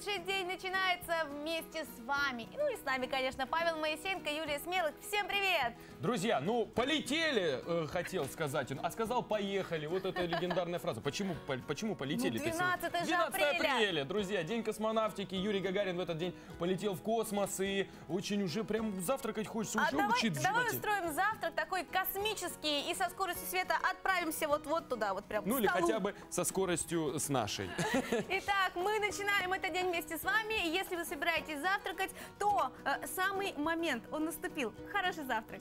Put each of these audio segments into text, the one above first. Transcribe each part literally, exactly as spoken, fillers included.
лучший день начинается вместе с вами. Ну и с нами, конечно, Павел Моисеенко, Юлия Смелых. Всем привет! Друзья, ну полетели, э, хотел сказать он, а сказал поехали. Вот эта легендарная фраза. Почему, по, почему полетели? Ну, двенадцатое же апреля. апреля, друзья, день космонавтики. Юрий Гагарин в этот день полетел в космос и очень уже прям завтракать хочется, а уже давай, учить в давай животе. устроим завтрак такой космический и со скоростью света отправимся вот-вот туда, вот прям Ну к или столу. хотя бы со скоростью с нашей. Итак, мы начинаем этот день вместе с вами. И если вы собираетесь завтракать, то э, самый момент, он наступил. Хороший завтрак.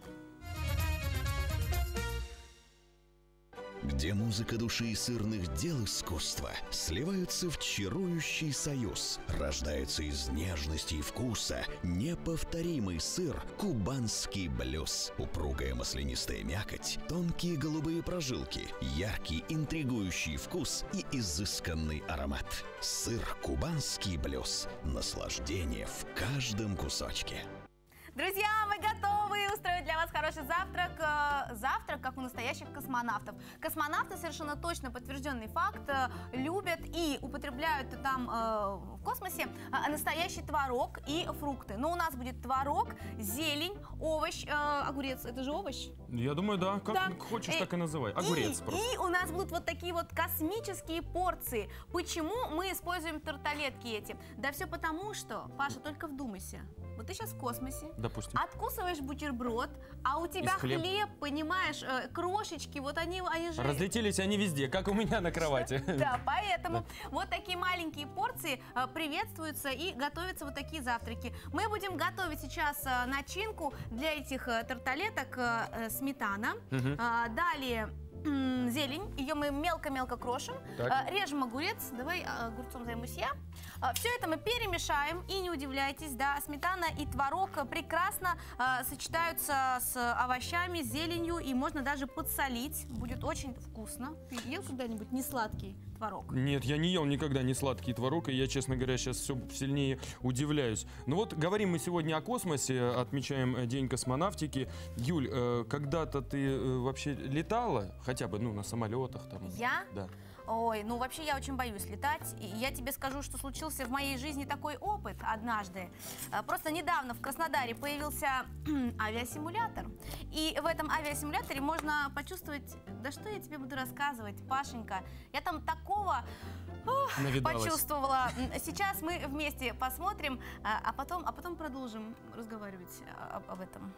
Где музыка души и сырных дел искусства сливаются в чарующий союз. Рождается из нежности и вкуса неповторимый сыр «Кубанский блюз». Упругая маслянистая мякоть, тонкие голубые прожилки, яркий интригующий вкус и изысканный аромат. Сыр «Кубанский блюз». Наслаждение в каждом кусочке. Друзья, мы готовы устроить для вас хороший завтрак. Э, Завтрак, как у настоящих космонавтов. Космонавты, совершенно точно подтвержденный факт, э, любят и употребляют там э, в космосе э, настоящий творог и фрукты. Но у нас будет творог, зелень, овощ, э, огурец. Это же овощ? Я думаю, да. Как Да. хочешь, Э, так и называй. Огурец и, просто. И у нас будут вот такие вот космические порции. Почему мы используем тарталетки эти? Да все потому, что, Паша, только вдумайся. Вот ты сейчас в космосе, Допустим. откусываешь бутерброд, а у тебя Из хлеб. хлеб, понимаешь, э, крошечки, вот они, они же... Разлетелись они везде, как у меня на кровати. Да, поэтому вот такие маленькие порции э, приветствуются и готовятся вот такие завтраки. Мы будем готовить сейчас э, начинку для этих э, тарталеток, э, э, сметана. Мгм. А, далее м, зелень, ее мы мелко-мелко крошим. Так. Э, режем огурец, давай э, огурцом займусь я. Все это мы перемешаем, и не удивляйтесь, да, сметана и творог прекрасно э, сочетаются с овощами, с зеленью, и можно даже подсолить, будет очень вкусно. Ты ел когда-нибудь несладкий творог? Нет, я не ел никогда не сладкий творог, и я, честно говоря, сейчас все сильнее удивляюсь. Ну вот, говорим мы сегодня о космосе, отмечаем э, День космонавтики. Юль, э, когда-то ты э, вообще летала? Хотя бы, ну, на самолетах там? Я? Да. Ой, ну вообще я очень боюсь летать. И я тебе скажу, что случился в моей жизни такой опыт однажды. А, Просто недавно в Краснодаре появился авиасимулятор. И в этом авиасимуляторе можно почувствовать... Да что я тебе буду рассказывать, Пашенька? Я там такого ух, Навидалась. почувствовала. Сейчас мы вместе посмотрим, а а потом, а потом продолжим разговаривать об, об этом.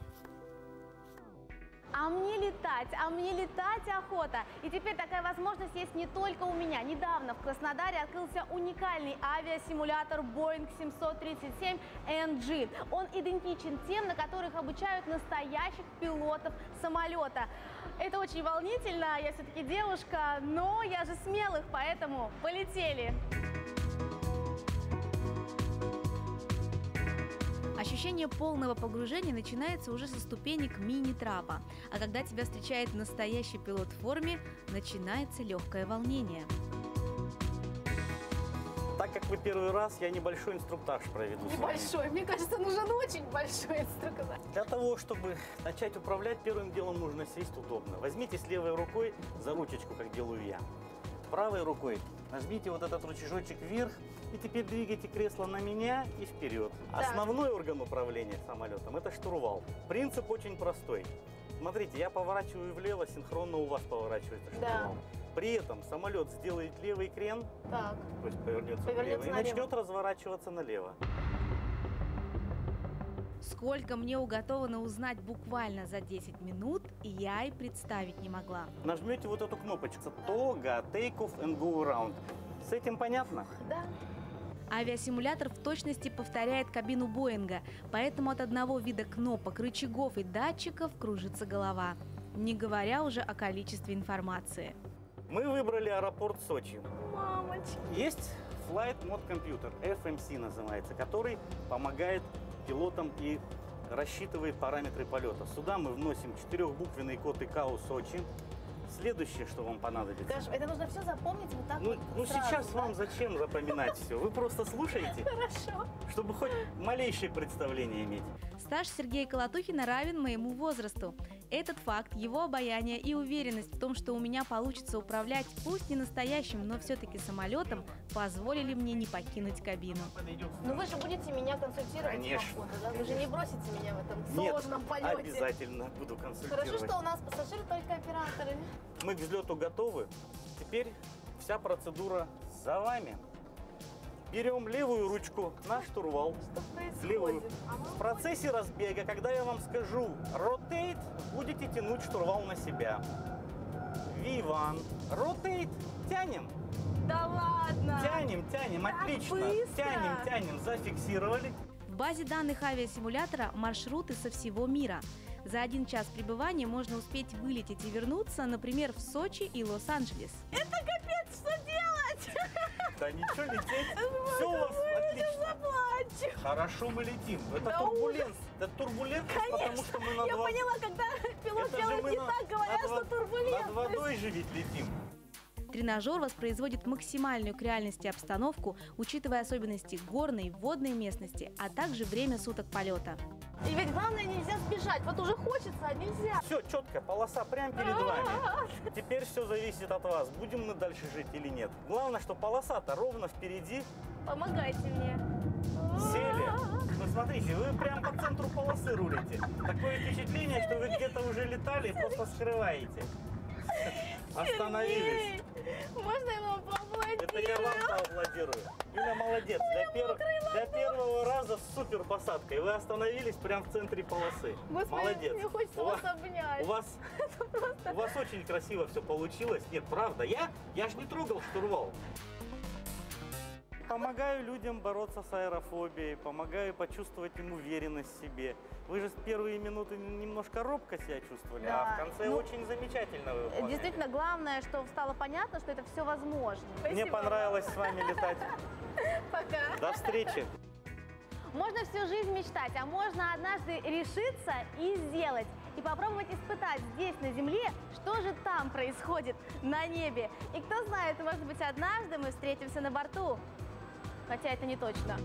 А мне летать, а мне летать охота. И теперь такая возможность есть не только у меня. Недавно в Краснодаре открылся уникальный авиасимулятор Boeing семьсот тридцать семь эн джи. Он идентичен тем, на которых обучают настоящих пилотов самолета. Это очень волнительно, я все-таки девушка, но я же Смелых, поэтому полетели. Ощущение полного погружения начинается уже со ступенек мини-трапа. А когда тебя встречает настоящий пилот в форме, начинается легкое волнение. Так как вы первый раз, я небольшой инструктаж проведу. с вами. Небольшой, мне кажется, нужен очень большой инструктаж. Для того, чтобы начать управлять, первым делом нужно сесть удобно. Возьмите с левой рукой за ручечку, как делаю я. Правой рукой нажмите вот этот рычажочек вверх, и теперь двигайте кресло на меня и вперед. Так. Основной орган управления самолетом – это штурвал. Принцип очень простой. Смотрите, я поворачиваю влево, синхронно у вас поворачивается штурвал. При этом самолет сделает левый крен, Так. то есть повернется, Повернется влево, и налево. начнет разворачиваться налево. Сколько мне уготовано узнать буквально за десять минут, я и представить не могла. Нажмете вот эту кнопочку «Тога, Take Off and Go Around». С этим понятно? Да. Авиасимулятор в точности повторяет кабину Боинга, поэтому от одного вида кнопок, рычагов и датчиков кружится голова, не говоря уже о количестве информации. Мы выбрали аэропорт Сочи. Мамочки! Есть Flight Mode Computer, эф эм си называется, который помогает пилотам и рассчитывает параметры полета. Сюда мы вносим четырехбуквенный код ИКАО Сочи. Следующее, что вам понадобится. Даже это нужно все запомнить вот так Ну, вот ну сразу, сейчас да? вам зачем запоминать все? Вы просто слушаете, Хорошо. чтобы хоть малейшее представление иметь. Стаж Сергея Колотухина равен моему возрасту. Этот факт, его обаяние и уверенность в том, что у меня получится управлять пусть не настоящим, но все-таки самолетом, позволили мне не покинуть кабину. Но вы же будете меня консультировать. Конечно. по ходу, да? Вы же не бросите меня в этом Нет, сложном полете. обязательно буду консультировать. Хорошо, что у нас пассажиры только операторы. Мы к взлету готовы. Теперь вся процедура за вами. Берем левую ручку на штурвал. Что Левую. происходит? А мы В процессе разбега, когда я вам скажу rotate, будете тянуть штурвал на себя. ви один. Rotate. Тянем. Да ладно! Тянем, тянем. Так Отлично. быстро! Тянем, тянем. Зафиксировали. В базе данных авиасимулятора маршруты со всего мира. За один час пребывания можно успеть вылететь и вернуться, например, в Сочи и Лос-Анджелес. Это капец, что делать? Да ничего, лететь. Все у вас отлично. Заплачу. Хорошо мы летим. Это Да турбулентность. Это турбулентность, потому что мы над Я водой. поняла, когда пилот Это же делает мы не на- так, говорят, над что вод- турбулентность. Над водой же ведь летим. Тренажер воспроизводит максимальную к реальности обстановку, учитывая особенности горной, водной местности, а также время суток полета. И ведь главное, нельзя сбежать. Вот уже хочется, а нельзя. Все, четко, полоса прямо перед вами. Теперь все зависит от вас, будем мы дальше жить или нет. Главное, что полоса-то ровно впереди. Помогайте мне. Сели. Ну смотрите, вы прям по центру полосы рулите. Такое впечатление, что вы где-то уже летали и просто скрываете. Остановились. Можно ему поаплодировать? Это я вам поаплодирую. Юля молодец. Для, пер- для первого раза с супер посадкой. Вы остановились прямо в центре полосы. Господи, молодец. мне хочется У вас вас- обнять. У вас, у вас очень красиво все получилось. Нет, правда. Я, я ж не трогал штурвал. Помогаю людям бороться с аэрофобией, помогаю почувствовать им уверенность в себе. Вы же с первые минуты немножко робко себя чувствовали, Да, а в конце ну, очень замечательно вы выполняли. Действительно, главное, что стало понятно, что это все возможно. Мне Спасибо понравилось с вами летать. вам. Пока. До встречи. Можно всю жизнь мечтать, а можно однажды решиться и сделать. И попробовать испытать здесь, на Земле, что же там происходит на небе. И кто знает, может быть, однажды мы встретимся на борту. Хотя это не точно.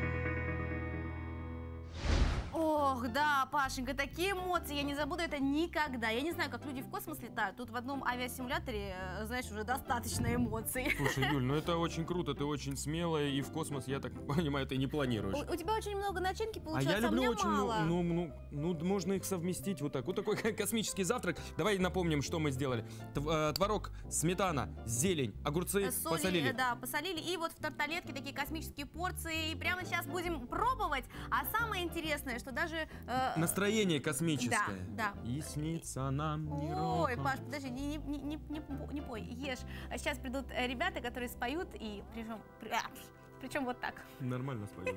Ох, да, Пашенька, такие эмоции, я не забуду это никогда. Я не знаю, как люди в космос летают. Тут в одном авиасимуляторе, э, знаешь, уже достаточно эмоций. Слушай, Юль, ну это очень круто, ты очень смелая, и в космос, я так понимаю, ты не планируешь. У, у тебя очень много начинки А получается, я а, люблю мне очень, мало. ну, ну, ну, ну, можно их совместить вот так. Вот такой космический завтрак. Давай напомним, что мы сделали. Тв- э, Творог, сметана, зелень, огурцы Э, соли, посолили. э, да, посолили. И вот в тарталетке такие космические порции. И прямо сейчас будем пробовать. А самое интересное, что даже... э, Настроение космическое. Да, да. И снится нам не Ой, роком. Паш, подожди, не, не, не, не, не пой, ешь. А сейчас придут э, ребята, которые споют, и причем, причем вот так. Нормально споем.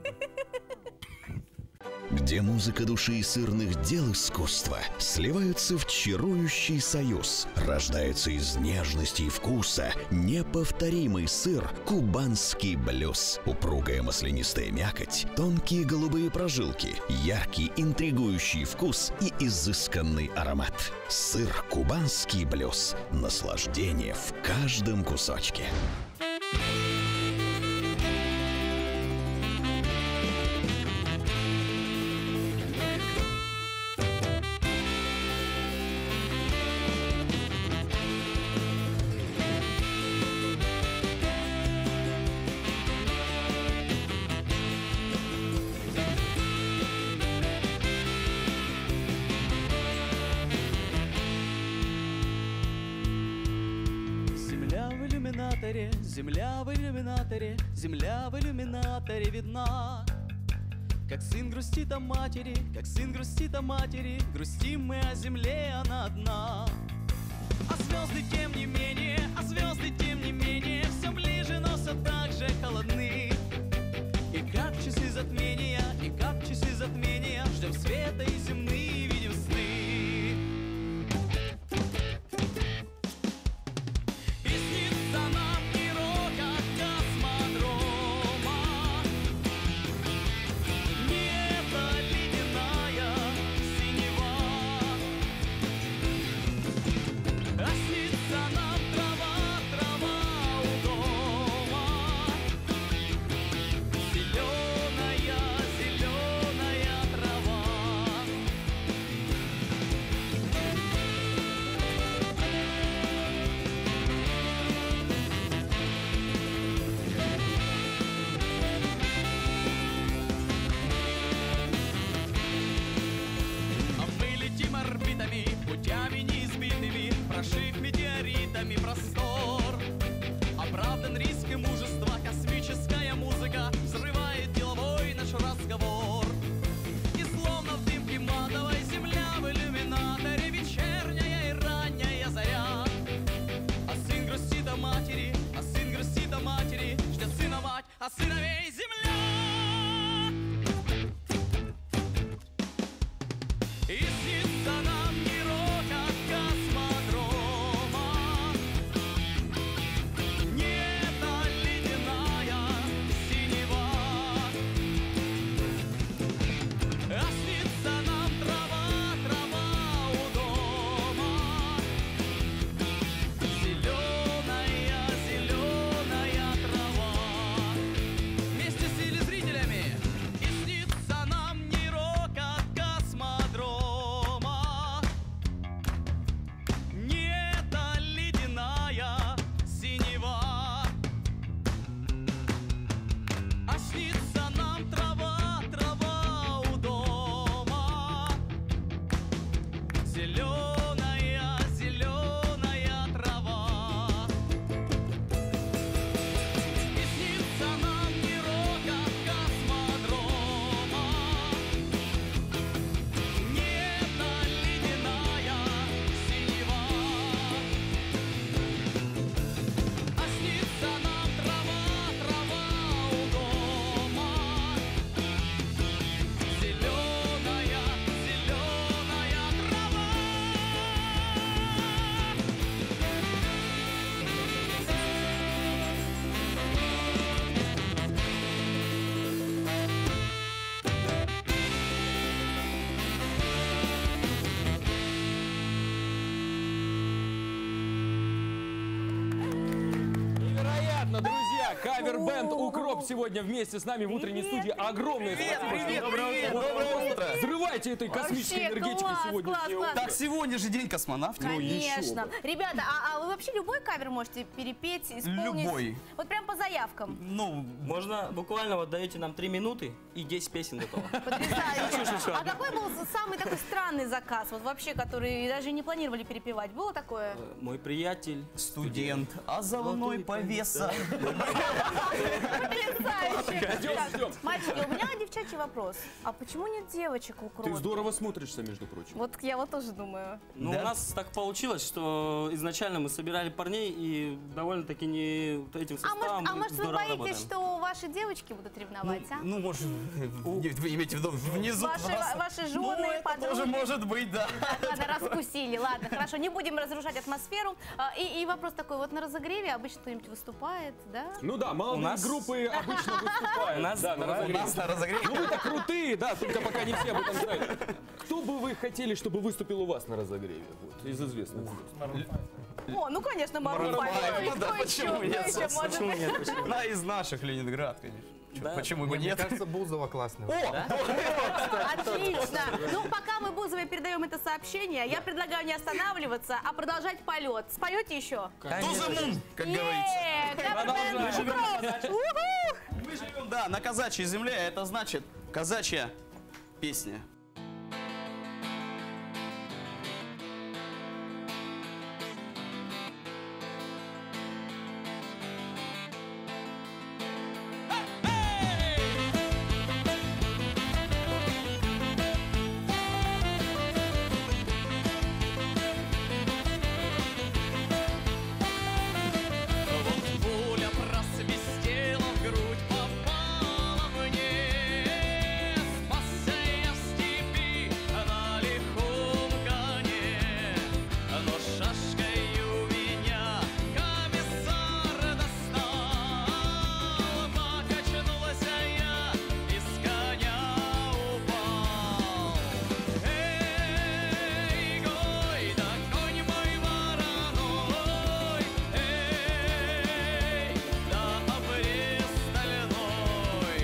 Где музыка души и сырных дел искусства сливаются в чарующий союз. Рождается из нежности и вкуса неповторимый сыр «Кубанский блюз». Упругая маслянистая мякоть, тонкие голубые прожилки, яркий интригующий вкус и изысканный аромат. Сыр «Кубанский блюз». Наслаждение в каждом кусочке. Земля в иллюминаторе, земля в иллюминаторе, земля в иллюминаторе видна. Как сын грустит о матери, как сын грустит о матери, грустим мы о земле, она одна. А звезды тем не менее, а звезды тем не менее, все ближе, но все так же холодны. И как часы затмения, и как часы затмения, ждем света и земные видим сны. И снится нам и рокот космодрома, небо ледяная синева. А снится нам трава, трава у дома, зеленая, зеленая трава. Зеленая, зеленая трава. И снится нам не рокот космодрома, небо ледяная синева. А снится нам трава, трава у дома. Зеленая, зеленая трава. Невероятно, друзья! Кавер-бенд «Укроп» сегодня вместе с нами в утренней Привет, студии. Огромное Привет, спасибо, привет, что- привет. Доброе утро! Взрывайте этой космической Вообще, энергетикой класс, сегодня. класс, класс. Так, сегодня же день космонавтики. Ну, еще Конечно. бы. Ребята, а, а вы вообще любой кавер можете перепеть, исполнить? Любой. Вот прям по заявкам. Ну, Можно буквально вот даете нам три минуты и десять песен готово. Потрясающе. А какой был самый такой странный заказ, вот вообще, который даже не планировали перепевать? Было такое? Э, Мой приятель. студент, а за луной повеса. Потрясающе. Ждем, Так, ждем. мальчики, у меня девчачий вопрос. А почему нет девочек в Ты «Укропе»? здорово смотришься, между прочим. Вот я вот тоже думаю. Ну, Да? у нас так получилось, что изначально мы собирали парней и довольно-таки не вот этим А составом может, а может вы здорово боитесь, работаем. что ваши девочки будут ревновать, а? Ну, может, вы имеете в виду внизу Ваши, просто. ваши Ну, жены, это подруги. тоже может быть, да. Ладно, раскусили. Ладно, хорошо, не будем разрушать атмосферу. А, И, и вопрос такой, вот на разогреве обычно кто-нибудь выступает, да? Ну да, молодые нас- группы обычно выступают. У нас да, на бывает. разогреве. Нас на разогрев. Ну вы-то крутые, да, только пока не все об этом знают. Кто бы вы хотели, чтобы выступил у вас на разогреве? Вот, из известных звезд. О, ну, конечно, Марун Марун Файв. Файв, Кто да, еще? почему Кто нет, еще собственно, может Почему быть? нет? Почему? Да, из наших Ленинград, конечно. Чё, Да. Почему бы Мне нет? кажется, Бузова классная. Отлично. Ну, пока мы Бузовой передаем это сообщение, я предлагаю не останавливаться, а продолжать полет. Споете еще? Тузымун, как говорится. Е, Кавер-бенд «Укроп». Уху! Мы живем, да, на казачьей земле, а это значит казачья песня. Вот пуля просвистела в грудь, попала мне. Спасся я в степи на лихом коне, но шашкою меня комиссар достал. Покачнулась я и с коня упал. Эй, гой, да конь мой вороной, эй, да обрез стальной,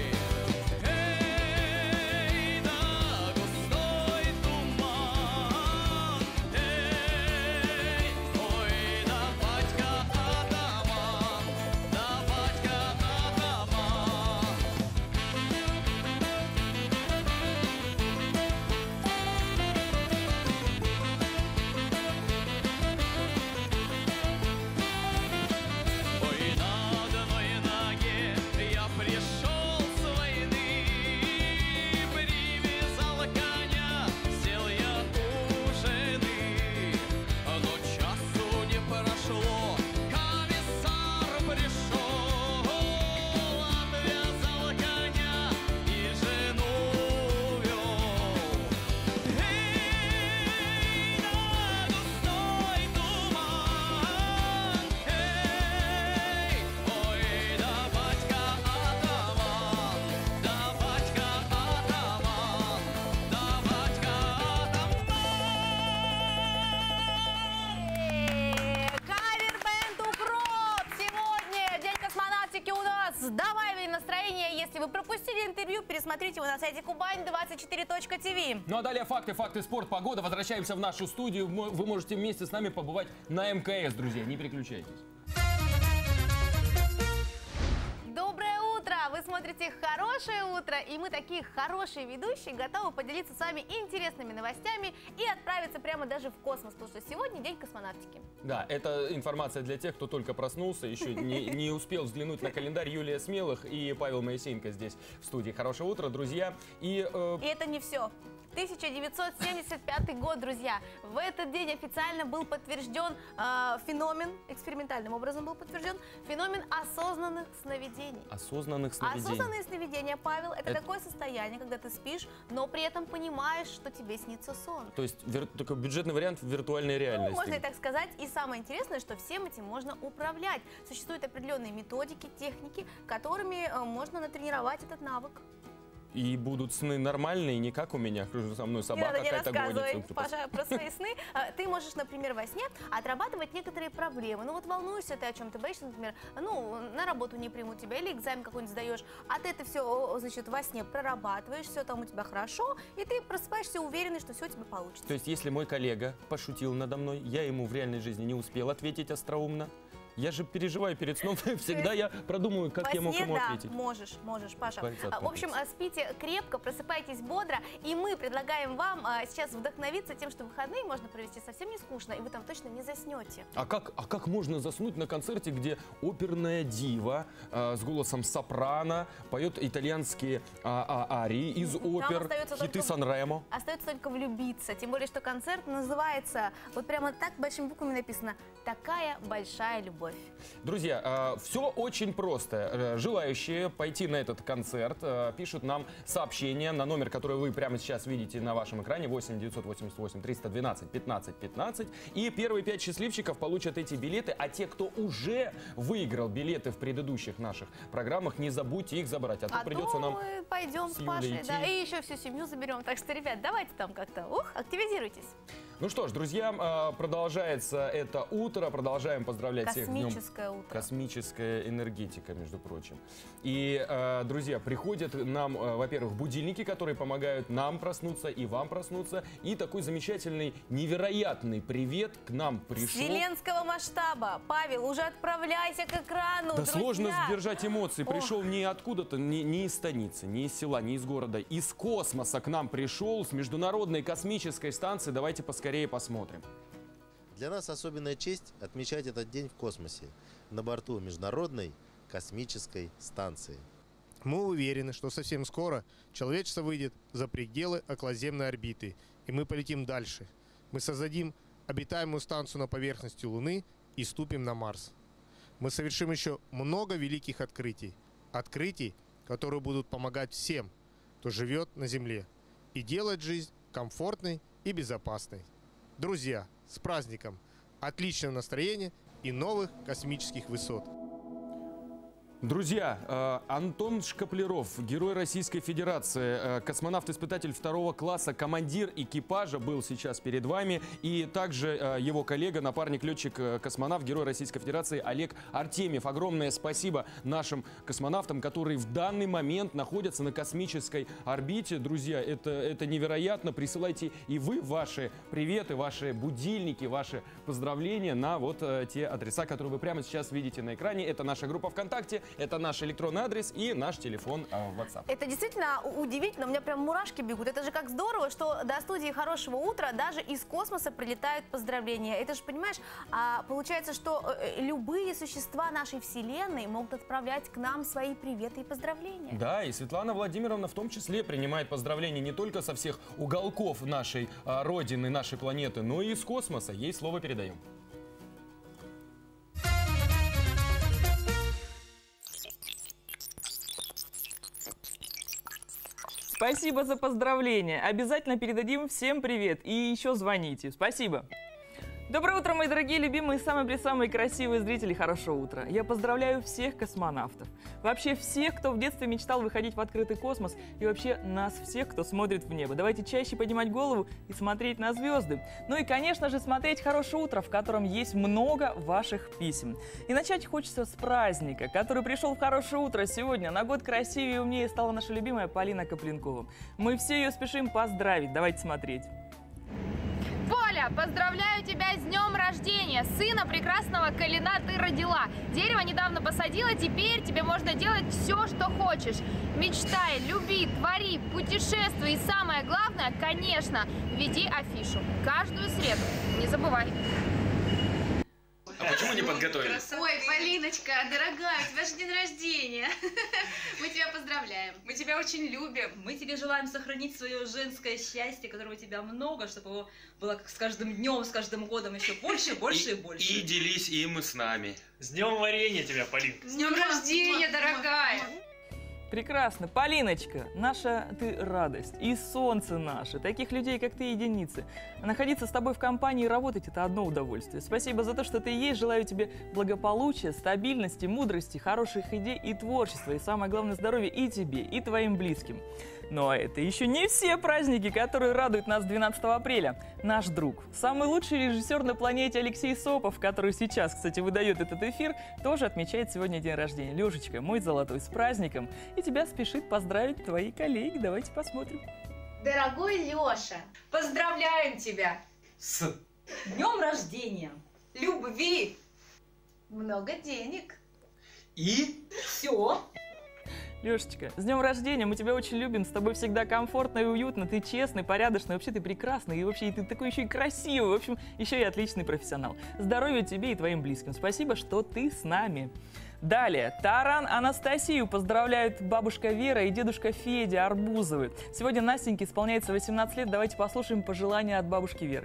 эй, да густой туман, эй, ой, да батька атаман, да батька атаман. Ой, на одной ноге я пришел с войны, привязал коня, сел я у жены, но часу не прошло, комиссар пришел, отвязал коня и жену увел. Эй, да густой туман, эй, ой, да батька атаман, да батька атаман, да батька Кавер-бенд «Укроп». Сегодня День космонавтики у нас. Давай настроение. Если вы пропустили интервью, пересмотрите его на сайте кубань двадцать четыре точка ти ви. Ну а далее факты, факты, спорт, погода. Возвращаемся в нашу студию. Мо- Вы можете вместе с нами побывать на эм ка эс, друзья. Не переключайтесь. Доброе утро! Вы смотрите смотрите «Хорошее утро», и мы такие хорошие ведущие, готовы поделиться с вами интересными новостями и отправиться прямо даже в космос, потому что сегодня день космонавтики. Да, это информация для тех, кто только проснулся, еще не, не успел взглянуть на календарь. Юлия Смелых и Павел Моисеенко здесь в студии. Хорошее утро, друзья. И, э... и это не все. тысяча девятьсот семьдесят пятый год, друзья. В этот день официально был подтвержден э, феномен, экспериментальным образом был подтвержден, феномен осознанных сновидений. Осознанных сновидений. Осознанные сновидения, Павел, это, это такое состояние, когда ты спишь, но при этом понимаешь, что тебе снится сон. То есть вир... такой бюджетный вариант виртуальной реальности. Ну, можно и так сказать. И самое интересное, что всем этим можно управлять. Существуют определенные методики, техники, которыми э, можно натренировать этот навык. И будут сны нормальные, не как у меня, со мной собака какая-то гонится. Не рассказывай, Паша, про свои сны. Ты можешь, например, во сне отрабатывать некоторые проблемы. Ну вот волнуешься ты о чем-то, боишься, например, ну, на работу не примут тебя, или экзамен какой-нибудь сдаешь, а ты это все, значит, во сне прорабатываешь, все там у тебя хорошо, и ты просыпаешься уверенный, что все у тебя получится. То есть, если мой коллега пошутил надо мной, я ему в реальной жизни не успел ответить остроумно, я же переживаю перед сном, всегда я продумаю, как Во я мог сне, ему да, ответить. можешь, можешь, Паша. В общем, спите крепко, просыпайтесь бодро, и мы предлагаем вам сейчас вдохновиться тем, что выходные можно провести совсем не скучно, и вы там точно не заснете. А как, а как можно заснуть на концерте, где оперная дива э, с голосом сопрано поет итальянские а, а, арии из опер, хиты Сан-Ремо? Остается только влюбиться, тем более, что концерт называется, вот прямо так большими буквами написано «Такая большая любовь». Друзья, все очень просто. Желающие пойти на этот концерт пишут нам сообщение на номер, который вы прямо сейчас видите на вашем экране, восемь девятьсот восемьдесят восемь триста двенадцать пятнадцать пятнадцать. И первые пять счастливчиков получат эти билеты, а те, кто уже выиграл билеты в предыдущих наших программах, не забудьте их забрать, а то а придется то нам мы пойдем с Пашей, да, и еще всю семью заберем. Так что, ребят, давайте там как-то, ух, активизируйтесь. Ну что ж, друзья, продолжается это утро, продолжаем поздравлять всех. Космическое утро. Космическая энергетика, между прочим. И, э, друзья, приходят нам, э, во-первых, будильники, которые помогают нам проснуться и вам проснуться. И такой замечательный, невероятный привет к нам пришел. Вселенского масштаба. Павел, уже отправляйся к экрану, Да друзья. сложно сдержать эмоции. Пришел Ох. не откуда-то, не, не из станицы, не из села, не из города. Из космоса к нам пришел, с Международной космической станции. Давайте поскорее посмотрим. Для нас особенная честь отмечать этот день в космосе, на борту Международной космической станции. Мы уверены, что совсем скоро человечество выйдет за пределы околоземной орбиты, и мы полетим дальше. Мы создадим обитаемую станцию на поверхности Луны и ступим на Марс. Мы совершим еще много великих открытий. Открытий, которые будут помогать всем, кто живет на Земле, и делать жизнь комфортной и безопасной. Друзья, с праздником! Отличного настроения и новых космических высот! Друзья, э, Антон Шкаплеров, герой Российской Федерации, э, космонавт-испытатель второго класса, командир экипажа был сейчас перед вами. И также э, его коллега, напарник, летчик, э, космонавт, герой Российской Федерации Олег Артемьев. Огромное спасибо нашим космонавтам, которые в данный момент находятся на космической орбите. Друзья, это, это невероятно. Присылайте и вы ваши приветы, ваши будильники, ваши поздравления на вот э, те адреса, которые вы прямо сейчас видите на экране. Это наша группа ВКонтакте. Это наш электронный адрес и наш телефон а, в WhatsApp. Это действительно удивительно, у меня прям мурашки бегут. Это же как здорово, что до студии «Хорошего утра» даже из космоса прилетают поздравления. Это же, понимаешь, а, получается, что любые существа нашей Вселенной могут отправлять к нам свои приветы и поздравления. Да, и Светлана Владимировна в том числе принимает поздравления не только со всех уголков нашей а, Родины, нашей планеты, но и из космоса. Ей слово передаем. Спасибо за поздравления. Обязательно передадим всем привет. И еще звоните. Спасибо. Доброе утро, мои дорогие, любимые, самые-пресамые красивые зрители «Хорошего утра». Я поздравляю всех космонавтов. Вообще всех, кто в детстве мечтал выходить в открытый космос. И вообще нас всех, кто смотрит в небо. Давайте чаще поднимать голову и смотреть на звезды. Ну и, конечно же, смотреть «Хорошее утро», в котором есть много ваших писем. И начать хочется с праздника, который пришел в «Хорошее утро» сегодня. На год красивее и умнее стала наша любимая Полина Копленкова. Мы все ее спешим поздравить. Давайте смотреть. Поля, поздравляю тебя с днем рождения! рождения! Сына прекрасного Калина ты родила. Дерево недавно посадила, теперь тебе можно делать все, что хочешь. Мечтай, люби, твори, путешествуй и самое главное, конечно, веди афишу. Каждую среду. Не забывай. А почему не подготовили? Ой, Полиночка, дорогая, у тебя же день рождения. Мы тебя поздравляем. Мы тебя очень любим. Мы тебе желаем сохранить свое женское счастье, которого у тебя много, чтобы его было с каждым днем, с каждым годом еще больше, больше и, и больше. И делись им с нами. С днем варенья тебя, Полинка. С днем рождения, дорогая. Прекрасно. Полиночка, наша ты радость и солнце наше. Таких людей, как ты, единицы. Находиться с тобой в компании и работать – это одно удовольствие. Спасибо за то, что ты есть. Желаю тебе благополучия, стабильности, мудрости, хороших идей и творчества. И самое главное – здоровья и тебе, и твоим близким. Но это еще не все праздники, которые радуют нас двенадцатого апреля. Наш друг, самый лучший режиссер на планете Алексей Сопов, который сейчас, кстати, выдает этот эфир, тоже отмечает сегодня день рождения. Лешечка, мой золотой, с праздником. И тебя спешит поздравить твои коллеги. Давайте посмотрим. Дорогой Леша, Поздравляем тебя С днем рождения, любви много денег. И все. Лешечка, с днем рождения, мы тебя очень любим, с тобой всегда комфортно и уютно, ты честный, порядочный, вообще ты прекрасный, и вообще ты такой еще и красивый, в общем, еще и отличный профессионал. Здоровья тебе и твоим близким, спасибо, что ты с нами. Далее, Таран Анастасию поздравляют бабушка Вера и дедушка Федя Арбузовы. Сегодня Настеньке исполняется восемнадцать лет, давайте послушаем пожелания от бабушки Веры.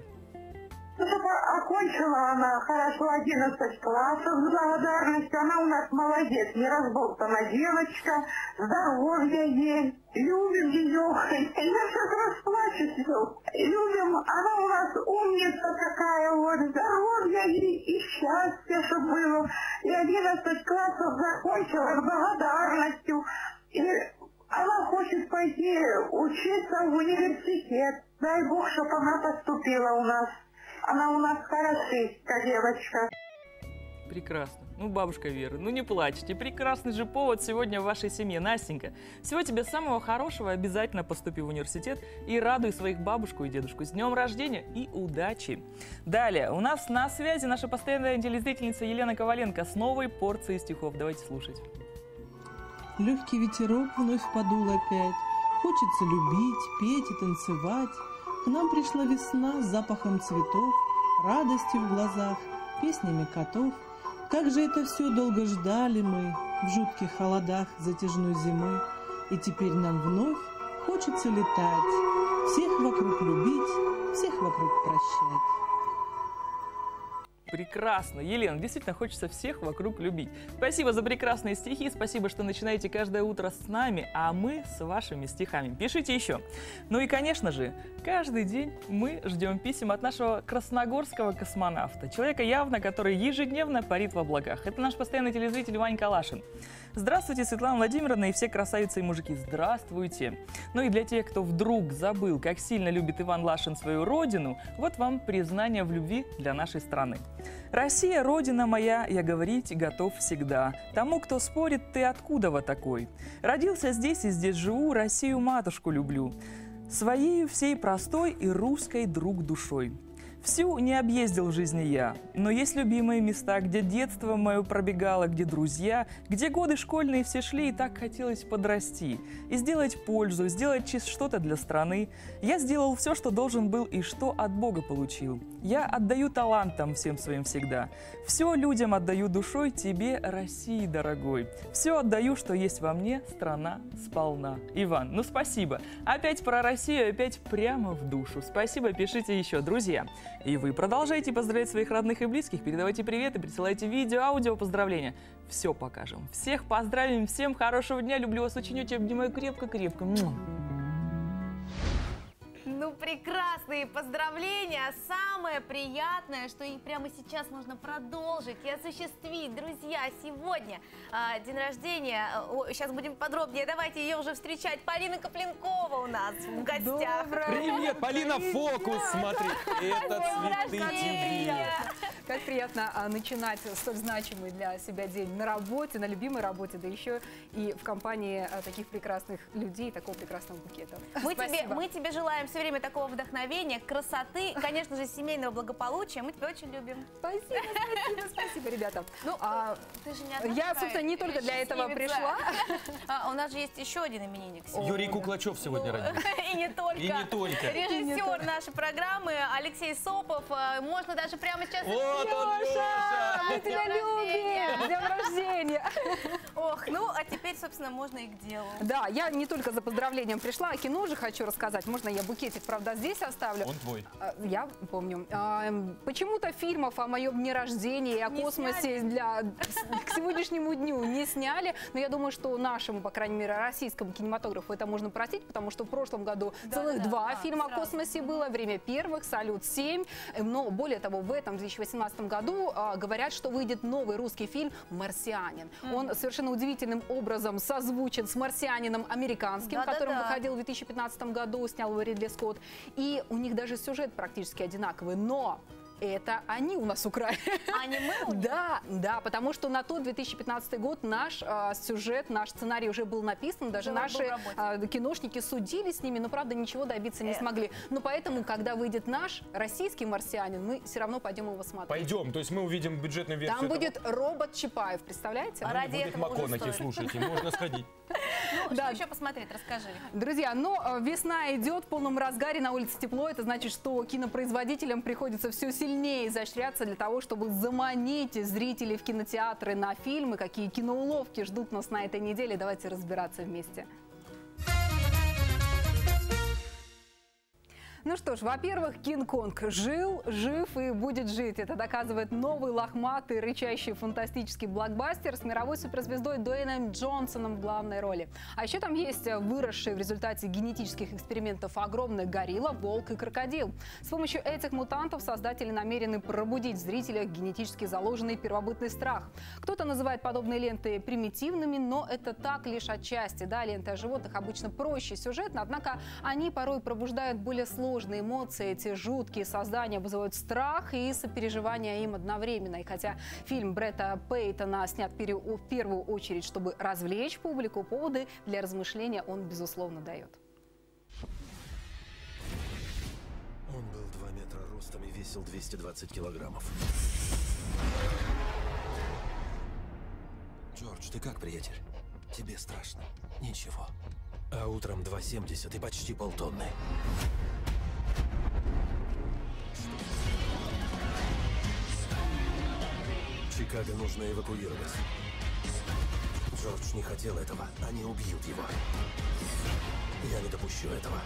Окончила она хорошо одиннадцать классов с благодарностью. Она у нас молодец, не разболтана девочка, здоровья ей, любим ее. Я сейчас расплачусь. Любим, она у нас умница такая вот, здоровья ей и счастья, чтобы было. И одиннадцать классов закончила с благодарностью. И она хочет пойти учиться в университет. Дай Бог, чтобы она поступила у нас. Она у нас хорошистка, девочка. Прекрасно. Ну, бабушка Вера, ну не плачьте. Прекрасный же повод сегодня в вашей семье. Настенька, всего тебе самого хорошего. Обязательно поступи в университет и радуй своих бабушку и дедушку. С днем рождения и удачи. Далее, у нас на связи наша постоянная телезрительница Елена Коваленко с новой порцией стихов. Давайте слушать. Легкий ветерок вновь подул опять. Хочется любить, петь и танцевать. К нам пришла весна с запахом цветов, радостью в глазах, песнями котов. Как же это все долго ждали мы в жутких холодах затяжной зимы. И теперь нам вновь хочется летать, всех вокруг любить, всех вокруг прощать. Прекрасно. Елена, действительно хочется всех вокруг любить. Спасибо за прекрасные стихи, спасибо, что начинаете каждое утро с нами, а мы с вашими стихами. Пишите еще. Ну и, конечно же, каждый день мы ждем писем от нашего красногорского космонавта, человека явно, который ежедневно парит в облаках. Это наш постоянный телезритель Вань Калашин. Здравствуйте, Светлана Владимировна и все красавицы и мужики. Здравствуйте. Ну и для тех, кто вдруг забыл, как сильно любит Иван Лашин свою родину, вот вам признание в любви для нашей страны. Россия, родина моя, я говорить готов всегда. Тому, кто спорит, ты откуда во такой? Родился здесь и здесь живу, Россию матушку люблю. Своею всей простой и русской друг душой. Всю не объездил в жизни я, но есть любимые места, где детство мое пробегало, где друзья, где годы школьные все шли, и так хотелось подрасти, и сделать пользу, сделать что-то для страны. Я сделал все, что должен был и что от Бога получил. Я отдаю талантам всем своим всегда. Все людям отдаю душой, тебе, России, дорогой. Все отдаю, что есть во мне, страна сполна. Иван, ну спасибо. Опять про Россию, опять прямо в душу. Спасибо, пишите еще, друзья. И вы продолжайте поздравлять своих родных и близких, передавайте приветы, присылайте видео, аудио, поздравления. Все покажем. Всех поздравим, всем хорошего дня, люблю вас очень, очень, обнимаю крепко-крепко. Ну, прекрасные поздравления. Самое приятное, что и прямо сейчас можно продолжить и осуществить. Друзья, сегодня э, день рождения. О, сейчас будем подробнее. Давайте ее уже встречать. Полина Копленкова у нас в гостях. Привет, Полина, фокус, смотри. Это цветы тебе. Как приятно а, начинать столь значимый для себя день на работе, на любимой работе, да еще и в компании а, таких прекрасных людей, такого прекрасного букета. Мы тебе, Спасибо. мы тебе желаем все время такого вдохновения, красоты, конечно же, семейного благополучия. Мы тебя очень любим. Спасибо, спасибо, спасибо, ребята. Ну, а, ты же не одна я, такая собственно, не только для этого счастливица. пришла. А, у нас же есть еще один именинник. Юрий Куклачев сегодня родился. И не только. И не только. Режиссер нашей программы Алексей Сопов. Можно даже прямо сейчас... Вот он, Леша! Мы тебя любим! С днем рождения! Ох, ну а теперь, собственно, можно и к делу. Да, я не только за поздравлением пришла, а кино же хочу рассказать. Можно я букетик, правда, здесь оставлю? Он твой. Я помню. Почему-то фильмов о моем дне рождения и о Не космосе для, к сегодняшнему дню не сняли. Но я думаю, что нашему, по крайней мере, российскому кинематографу это можно простить, потому что в прошлом году Да, целых да, два да, фильма сразу. о космосе было. «Время первых», «Салют-семь». Но более того, в этом две тысячи восемнадцатом году а, говорят, что выйдет новый русский фильм «Марсианин». Mm. Он совершенно удивительным образом созвучен с «Марсианином» американским, Да-да-да. которым выходил в две тысячи пятнадцатом году, снял его Ридли Скотт. И у них даже сюжет практически одинаковый. Но это они у нас украли. А не мы у них? Да, да, потому что на тот две тысячи пятнадцатый год наш а, сюжет, наш сценарий уже был написан, даже Уже наши был в работе. а, киношники судили с ними, но, правда, ничего добиться не Эх. смогли. Но поэтому, когда выйдет наш российский «Марсианин», мы все равно пойдем его смотреть. Пойдем, то есть мы увидим бюджетную версию. Там этого. будет робот Чапаев, представляете? Там Ради не будет этого уже МакКонахи, стоит. слушайте, можно сходить. Ну, Да. что еще посмотреть, расскажи. Друзья, ну, э, весна идет в полном разгаре, на улице тепло. Это значит, что кинопроизводителям приходится все сильнее изощряться для того, чтобы заманить зрителей в кинотеатры на фильмы. Какие киноуловки ждут нас на этой неделе. Давайте разбираться вместе. Ну что ж, во-первых, Кинг-Конг жил, жив и будет жить. Это доказывает новый лохматый, рычащий фантастический блокбастер с мировой суперзвездой Дуэйном Джонсоном в главной роли. А еще там есть выросшие в результате генетических экспериментов огромная горилла, волк и крокодил. С помощью этих мутантов создатели намерены пробудить в зрителях генетически заложенный первобытный страх. Кто-то называет подобные ленты примитивными, но это так лишь отчасти. Да, ленты о животных обычно проще сюжетно, однако они порой пробуждают более сложные эмоции. Эти жуткие создания вызывают страх и сопереживание им одновременно. И хотя фильм Бретта Пейтона снят в первую очередь, чтобы развлечь публику, поводы для размышления он, безусловно, дает. Он был два метра ростом и весил двести двадцать килограммов. Джордж, ты как, приятель? Тебе страшно? Ничего. А утром два семьдесят и почти полтонны. Чикаго нужно эвакуировать. Джордж не хотел этого. Они убьют его. Я не допущу этого.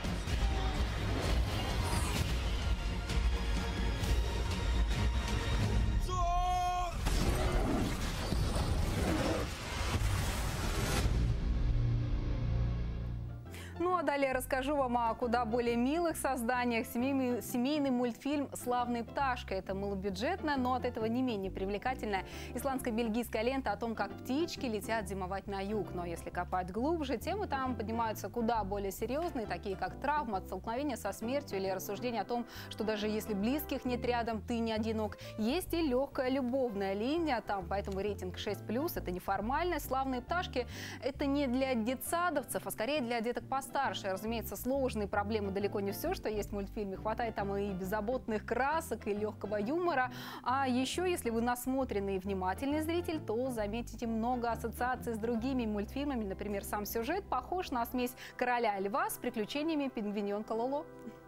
Ну а далее расскажу вам о куда более милых созданиях. Семейный, семейный мультфильм «Славная пташка». Это малобюджетная, но от этого не менее привлекательная исландско-бельгийская лента о том, как птички летят зимовать на юг. Но если копать глубже, темы там поднимаются куда более серьезные, такие как травма от столкновения со смертью или рассуждение о том, что даже если близких нет рядом, ты не одинок. Есть и легкая любовная линия там, поэтому рейтинг шесть плюс. Это неформальность. «Славные пташки» — это не для детсадовцев, а скорее для деток постарше. Разумеется, сложные проблемы далеко не все, что есть в мультфильме. Хватает там и беззаботных красок, и легкого юмора. А еще, если вы насмотренный и внимательный зритель, то заметите много ассоциаций с другими мультфильмами. Например, сам сюжет похож на смесь «Короля льва» с приключениями пингвиненка Лоло.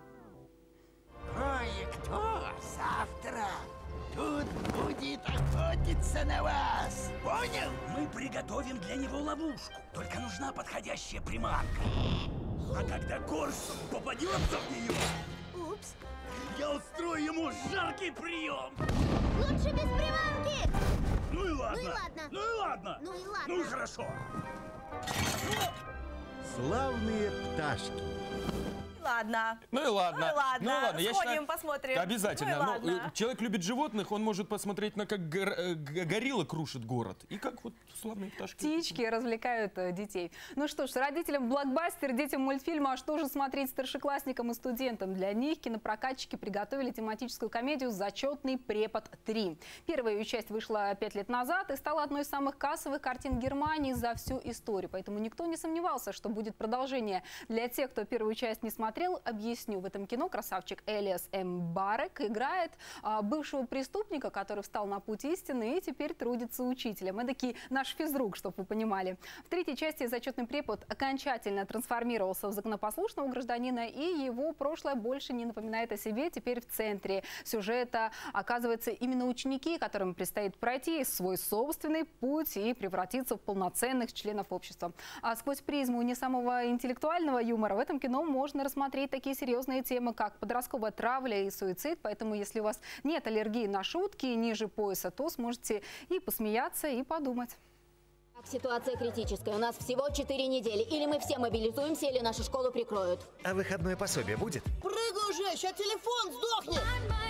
Кое-кто завтра тут будет охотиться на вас. Понял? Мы приготовим для него ловушку. Только нужна подходящая приманка. А когда Коршун попадется в нее, Упс. я устрою ему жаркий прием. Лучше без приманки. Ну и ладно. Ну и ладно. Ну и ладно. Ну и ладно. Ну и хорошо. Славные пташки. Ладно. Ну и ладно. Ну и ладно. Ну и ладно. Я Сходим, считаю, посмотрим. Обязательно. Ну и Но, ладно. э, человек любит животных, он может посмотреть на как гор- э, г- горилла крушит город. И как вот славные пташки. Птички развлекают э, детей. Ну что ж, родителям блокбастер, детям мультфильма, а что же смотреть старшеклассникам и студентам? Для них кинопрокатчики приготовили тематическую комедию «Зачетный препод три». Первая ее часть вышла пять лет назад и стала одной из самых кассовых картин Германии за всю историю. Поэтому никто не сомневался, что будет продолжение. Для тех, кто первую часть не смотрел, объясню. В этом кино красавчик Элиас Мбарек играет а, бывшего преступника, который встал на путь истины и теперь трудится учителем. Эдакий наш физрук, чтобы вы понимали. В третьей части «Зачетный препод» окончательно трансформировался в законопослушного гражданина, и его прошлое больше не напоминает о себе. Теперь в центре сюжета оказывается именно ученики, которым предстоит пройти свой собственный путь и превратиться в полноценных членов общества. А сквозь призму не самого интеллектуального юмора в этом кино можно рассмотреть такие серьезные темы, как подростковая травля и суицид. Поэтому, если у вас нет аллергии на шутки ниже пояса, то сможете и посмеяться, и подумать. Ситуация критическая. У нас всего четыре недели. Или мы все мобилизуемся, или нашу школу прикроют. А выходное пособие будет? Прыгай уже, сейчас телефон сдохнет!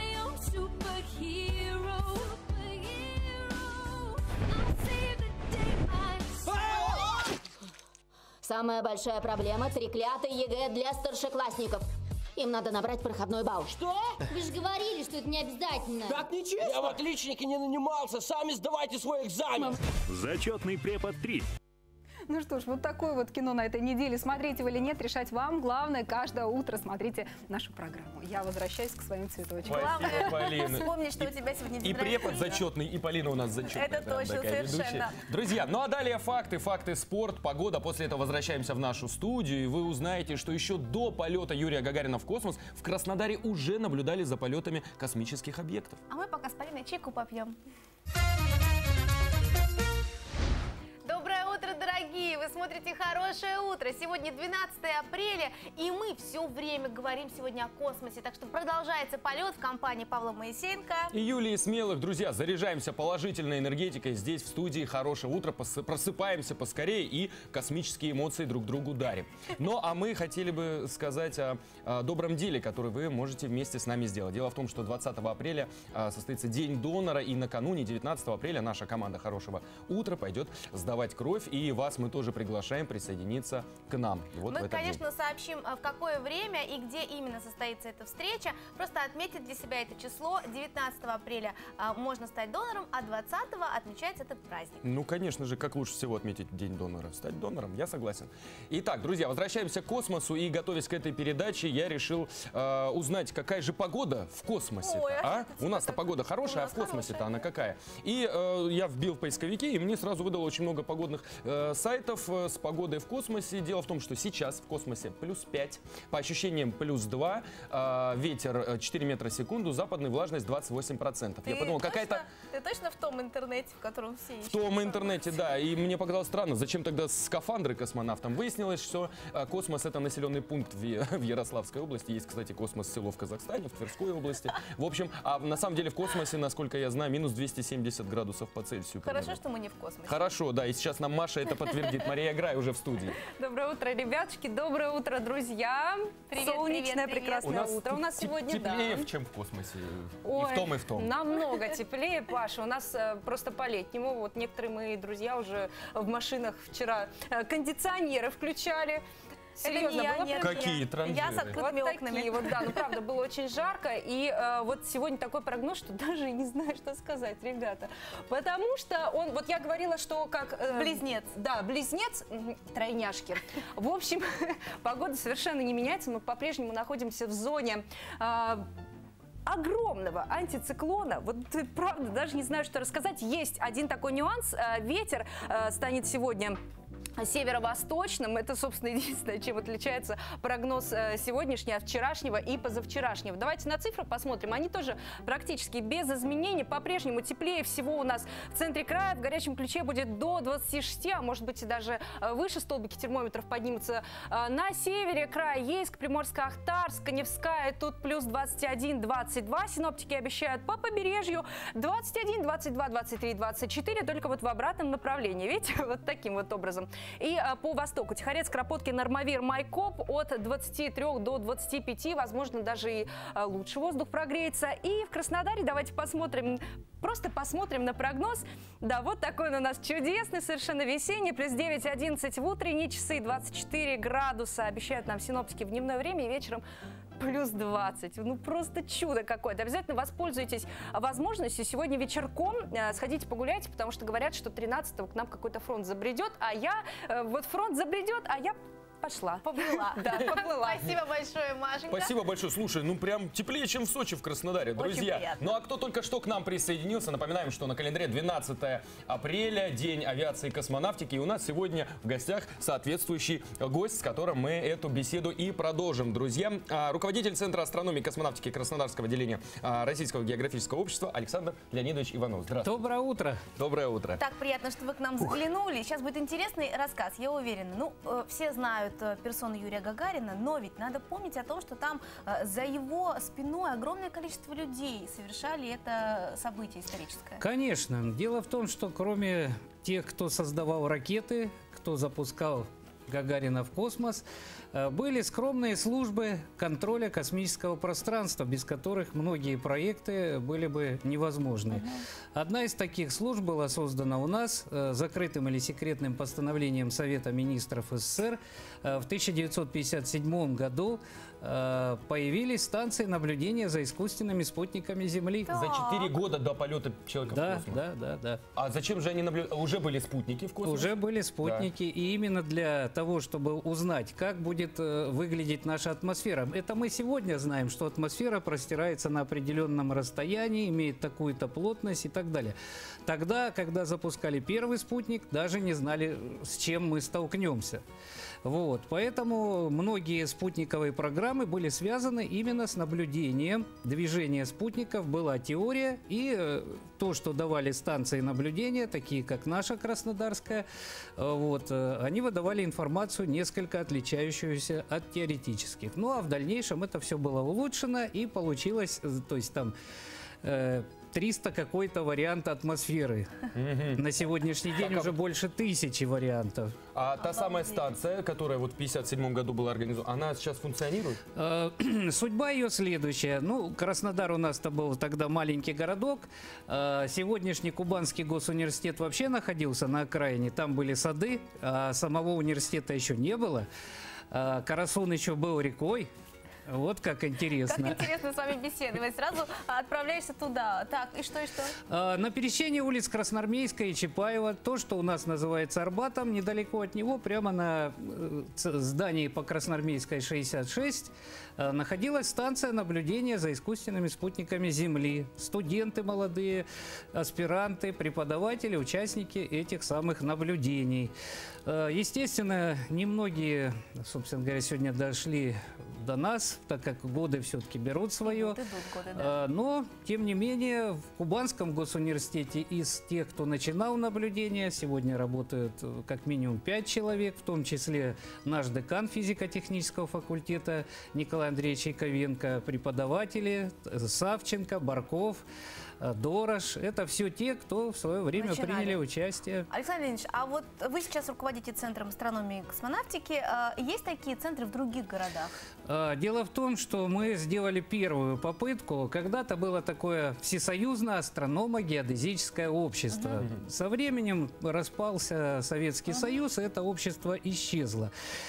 Самая большая проблема – треклятый ЕГЭ для старшеклассников. Им надо набрать проходной балл. Что? Вы же говорили, что это не обязательно. Так нечестно. Я в отличнике не нанимался. Сами сдавайте свой экзамен. Зачетный препод три. Ну что ж, вот такое вот кино на этой неделе. Смотрите вы или нет, решать вам. Главное, каждое утро смотрите нашу программу. Я возвращаюсь к своим цветочкам. Спасибо, Полина. Вспомни, что у тебя сегодня И день препод рождения. зачетный, и Полина у нас зачетная. Это прям точно, такая совершенно. ведущая. Друзья, ну а далее факты, факты, спорт, погода. После этого возвращаемся в нашу студию, и вы узнаете, что еще до полета Юрия Гагарина в космос в Краснодаре уже наблюдали за полетами космических объектов. А мы пока с Полиной чайку попьем. Доброе утро, дорогие! Вы смотрите «Хорошее утро». Сегодня двенадцатое апреля, и мы все время говорим сегодня о космосе. Так что продолжается полет в компании Павла Моисеенко. И Юлии Смелых. Друзья, заряжаемся положительной энергетикой здесь, в студии «Хорошее утро». Пос- Просыпаемся поскорее и космические эмоции друг другу дарим. Ну, а мы хотели бы сказать о, о добром деле, который вы можете вместе с нами сделать. Дело в том, что двадцатого апреля а, состоится День донора, и накануне девятнадцатого апреля наша команда «Хорошего утра» пойдет сдавать кровь, и вас мы тоже приглашаем присоединиться к нам. Вот в Мы, этот день. конечно, сообщим, в какое время и где именно состоится эта встреча. Просто отметить для себя это число. девятнадцатого апреля а, можно стать донором, а двадцатого отмечается этот праздник. Ну, конечно же, как лучше всего отметить День донора? Стать донором, я согласен. Итак, друзья, возвращаемся к космосу, и, готовясь к этой передаче, я решил э, узнать, какая же погода в космосе. Ой, А? У нас-то погода хорошая, а в космосе-то она какая? И э, я вбил в поисковики, и мне сразу выдало очень много погодных э, сайтов э, с погодой в космосе. Дело в том, что сейчас в космосе плюс пять, по ощущениям плюс два, э, ветер четыре метра в секунду, западная влажность двадцать восемь процентов. Я подумал, какая-то... Ты точно в том интернете, в котором все ищут? В том интернете, да. И мне показалось странно, зачем тогда скафандры космонавтам? Выяснилось, что э, космос — это населенный пункт в, Е- в Ярославской области. Есть, кстати, космос-село в Казахстане, в Тверской области. В общем, а на самом деле в космосе, насколько я знаю, минус двести семьдесят градусов по Цельсию. Хорошо, примерно. что мы не в космосе. Хорошо, да, и сейчас нам Маша это подтвердит. Мария Грай уже в студии. Доброе утро, ребятушки, доброе утро, друзья. Привет, Солнечное, привет, привет. прекрасное утро. У нас теп- сегодня, теплее, да. чем в космосе. Ой, и в том, и в том. намного теплее, Паша. У нас э, просто по-летнему. Вот некоторые мои друзья уже в машинах вчера э, кондиционеры включали. Серьезно, не я, было нет, прям- Какие я. транжиры? Я с открытыми вот окнами. такие вот, да, ну правда, было очень жарко, и э, вот сегодня такой прогноз, что даже не знаю, что сказать, ребята, потому что он, вот я говорила, что как... э, Близнец. Да, близнец, мгм, тройняшки. В общем, погода совершенно не меняется, мы по-прежнему находимся в зоне... э, огромного антициклона. Вот э, правда, даже не знаю, что рассказать. Есть один такой нюанс. Э, Ветер э, станет сегодня северо-восточным. Это, собственно, единственное, чем отличается прогноз э, сегодняшнего, вчерашнего и позавчерашнего. Давайте на цифры посмотрим. Они тоже практически без изменений. По-прежнему теплее всего у нас в центре края. В горячем ключе будет до двадцати шести, а может быть и даже э, выше столбики термометров поднимутся. Э, на севере края Ейск, Приморско-Ахтарск, Каневская. Тут плюс двадцать один — двадцать два. Синоптики обещают по побережью двадцать один, двадцать два, двадцать три, двадцать четыре. Только вот в обратном направлении. Видите, вот таким вот образом. И а, по востоку Тихорецк, Кропоткин, Армавир, Майкоп от двадцати трёх до двадцати пяти, возможно, даже и а, лучше воздух прогреется. И в Краснодаре давайте посмотрим, просто посмотрим на прогноз. Да, вот такой он у нас чудесный, совершенно весенний, плюс девять одиннадцать в утренние часы, двадцать четыре градуса обещают нам синоптики в дневное время, и вечером плюс двадцать. Ну, просто чудо какое-то. Обязательно воспользуйтесь возможностью. Сегодня вечерком э, сходите погуляйте, потому что говорят, что тринадцатого к нам какой-то фронт забредет, а я... Э, вот фронт забредет, а я... пошла. Поплыла. Да, поплыла. Спасибо большое, Машенька. Спасибо большое. Слушай, ну прям теплее, чем в Сочи, в Краснодаре, друзья. приятно. Ну а кто только что к нам присоединился, напоминаем, что на календаре двенадцатое апреля, День авиации и космонавтики. И у нас сегодня в гостях соответствующий гость, с которым мы эту беседу и продолжим, друзья. А, руководитель Центра астрономии и космонавтики Краснодарского отделения а, Российского географического общества Александр Леонидович Иванов. Здравствуйте. Доброе утро. Доброе утро. Так приятно, что вы к нам заглянули. Сейчас будет интересный рассказ, я уверена. Ну, э, все знают персону Юрия Гагарина, но ведь надо помнить о том, что там э, за его спиной огромное количество людей совершали это событие историческое. Конечно. Дело в том, что кроме тех, кто создавал ракеты, кто запускал Гагарина в космос, были скромные службы контроля космического пространства, без которых многие проекты были бы невозможны. Uh-huh. Одна из таких служб была создана у нас закрытым или секретным постановлением Совета министров СССР. В тысяча девятьсот пятьдесят седьмом году появились станции наблюдения за искусственными спутниками Земли. За четыре года до полета человека да, в космос. Да, да, да. А зачем же они наблюдали? Уже были спутники в космосе? Уже были спутники. Да. И именно для того, чтобы узнать, как будет выглядеть наша атмосфера. Это мы сегодня знаем, что атмосфера простирается на определенном расстоянии, имеет такую-то плотность и так далее. Тогда, когда запускали первый спутник, даже не знали, с чем мы столкнемся. Вот. Поэтому многие спутниковые программы были связаны именно с наблюдением движения спутников. Была теория, и э, то, что давали станции наблюдения, такие как наша Краснодарская, э, вот, э, они выдавали информацию, несколько отличающуюся от теоретических. Ну а в дальнейшем это все было улучшено, и получилось, э, то есть там... Э, триста какой-то вариант атмосферы. Mm-hmm. На сегодняшний день так, уже а... больше тысячи вариантов. А та самая станция, которая вот в пятьдесят седьмом году была организована, она сейчас функционирует? Судьба ее следующая. Ну, Краснодар у нас-то был тогда маленький городок. Сегодняшний Кубанский госуниверситет вообще находился на окраине. Там были сады, а самого университета еще не было. Карасун еще был рекой. Вот как интересно. Как интересно с вами беседовать. Сразу отправляешься туда. Так, и что, и что? На пересечении улиц Красноармейская и Чапаева, то, что у нас называется Арбатом, недалеко от него, прямо на здании по Красноармейской шестьдесят шесть, находилась станция наблюдения за искусственными спутниками Земли. Студенты молодые, аспиранты, преподаватели, участники этих самых наблюдений. Естественно, немногие, собственно говоря, сегодня дошли до нас, так как годы все-таки берут свое. Вот идут годы, да. Но, тем не менее, в Кубанском госуниверситете из тех, кто начинал наблюдение, сегодня работают как минимум пять человек, в том числе наш декан физико-технического факультета Николай Андреевич Яковенко, преподаватели Савченко, Барков, Дорош. Это все те, кто в свое время Начинали. приняли участие. Александр Леонидович, а вот вы сейчас руководите Центром астрономии и космонавтики. Есть такие центры в других городах? Дело в том, что мы сделали первую попытку. Когда-то было такое всесоюзное астрономо-геодезическое общество. Угу. Со временем распался Советский угу. Союз, и это общество исчезло.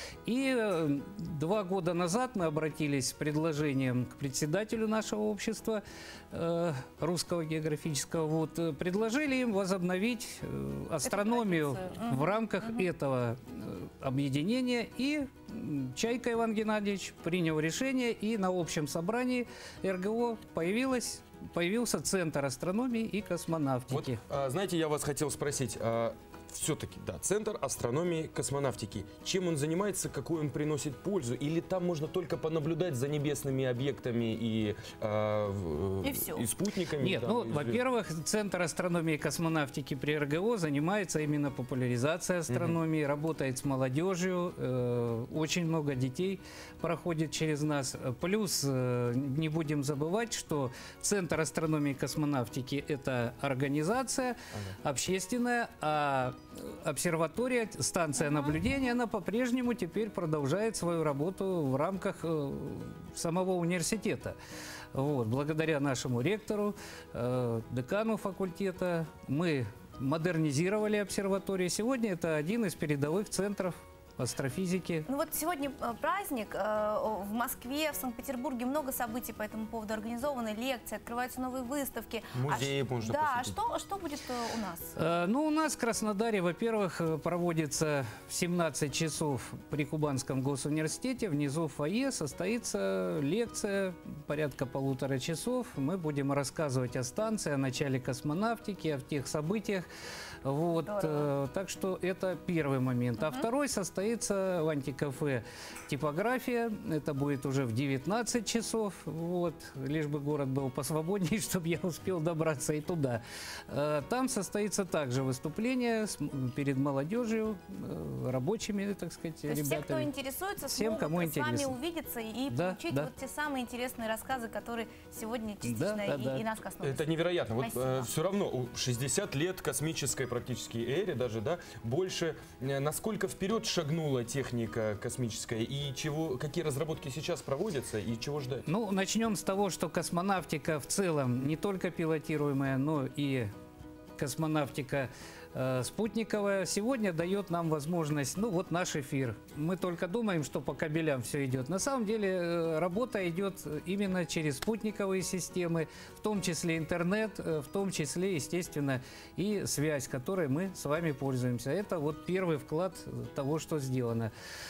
И два года назад мы обратились с предложением к председателю нашего общества, э, Русского географического, вот, предложили им возобновить э, астрономию в рамках угу. этого э, объединения. И Чайка Иван Геннадьевич принял решение, и на общем собрании эр гэ о появилась, появился Центр астрономии и космонавтики. Вот, а, знаете, я вас хотел спросить... А... Все-таки, да, Центр астрономии и космонавтики. Чем он занимается, какую он приносит пользу? Или там можно только понаблюдать за небесными объектами и, э, и, все. и спутниками? Нет, там, ну, во-первых, Центр астрономии и космонавтики при эр гэ о занимается именно популяризацией астрономии, угу. работает с молодежью, э, очень много детей проходит через нас. Плюс, э, не будем забывать, что Центр астрономии и космонавтики – это организация ага. общественная, а обсерватория, станция наблюдения, она по-прежнему теперь продолжает свою работу в рамках э, самого университета. Вот, благодаря нашему ректору, э, декану факультета мы модернизировали обсерваторию. Сегодня это один из передовых центров астрофизики. Ну вот сегодня э, праздник. Э, в Москве, в Санкт-Петербурге много событий по этому поводу организованы, лекции, открываются новые выставки. Музеи а, можно Да, посетить. а что, что будет э, у нас? Э, ну, у нас в Краснодаре, во-первых, э, проводится в семнадцать часов при Кубанском госуниверситете. Внизу в фойе состоится лекция порядка полутора часов. Мы будем рассказывать о станции, о начале космонавтики, о тех событиях. Вот, э, так что это первый момент. А второй состоится в антикафе «Типография». Это будет уже в девятнадцать часов. Вот, лишь бы город был посвободнее, чтобы я успел добраться и туда. Э, там состоится также выступление с, перед молодежью, э, рабочими, так сказать, То есть ребятами. все, кто интересуется, Всем, смогут кому с вами интересно. увидеться и Да, получить да. вот те самые интересные рассказы, которые сегодня частично Да, да, и, да. и нас коснулись. Это невероятно. Вот Спасибо. э, все равно у шестьдесят лет космической практически эре даже, да, больше. Э, насколько вперед шагнула техника космическая и чего, какие разработки сейчас проводятся и чего ждать? Ну, начнем с того, что космонавтика в целом не только пилотируемая, но и космонавтика э, спутниковая сегодня дает нам возможность, ну вот наш эфир. Мы только думаем, что по кабелям все идет. На самом деле э, работа идет именно через спутниковые системы, в том числе интернет, э, в том числе, естественно, и связь, которой мы с вами пользуемся. Это вот первый вклад того, что сделано.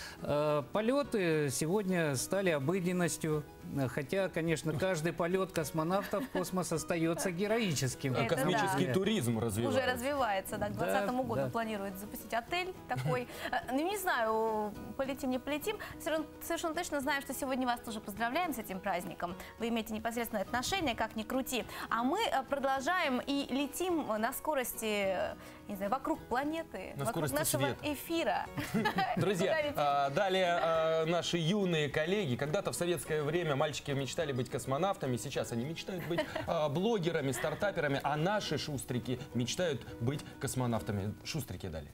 Э, Полеты сегодня стали обыденностью, хотя, конечно, каждый полет космонавтов в космос остается героическим. А космический Да. туризм развивается. Уже развивается, да, к Да, двадцатому году да. планирует запустить отель такой. Э, Ну, не знаю, полетим, не полетим. Совершенно, совершенно точно знаю, что сегодня вас тоже поздравляем с этим праздником. Вы имеете непосредственное отношение, как ни крути. А мы э, продолжаем и летим на скорости, э, не знаю, вокруг планеты, На вокруг скорости нашего света. эфира. Друзья, Куда летим? а, далее а, наши юные коллеги. Когда-то в советское время мальчики мечтали быть космонавтами, сейчас они мечтают быть а, блогерами, стартаперами, а наши шустрики мечтают быть космонавтами. Шустрики далее.